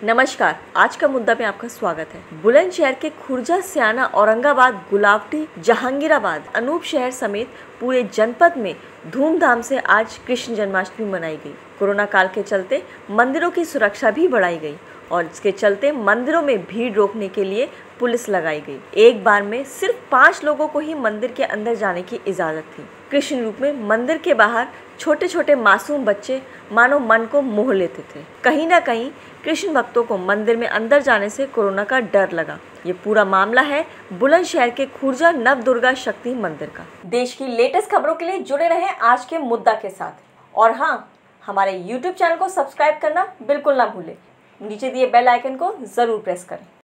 नमस्कार, आज का मुद्दा में आपका स्वागत है। बुलंदशहर के खुर्जा, स्याना, औरंगाबाद, गुलावटी, जहांगीराबाद, अनूप शहर समेत पूरे जनपद में धूमधाम से आज कृष्ण जन्माष्टमी मनाई गई। कोरोना काल के चलते मंदिरों की सुरक्षा भी बढ़ाई गई और इसके चलते मंदिरों में भीड़ रोकने के लिए पुलिस लगाई गई। एक बार में सिर्फ 5 लोगों को ही मंदिर के अंदर जाने की इजाजत थी। कृष्ण रूप में मंदिर के बाहर छोटे छोटे मासूम बच्चे मानो मन को मोह लेते थे। कहीं ना कहीं कृष्ण भक्तों को मंदिर में अंदर जाने से कोरोना का डर लगा। ये पूरा मामला है बुलंदशहर के खुर्जा नव दुर्गा शक्ति मंदिर का। देश की लेटेस्ट खबरों के लिए जुड़े रहें आज के मुद्दा के साथ। और हाँ, हमारे YouTube चैनल को सब्सक्राइब करना बिल्कुल ना भूलें। नीचे दिए बेल आइकन को जरूर प्रेस करें।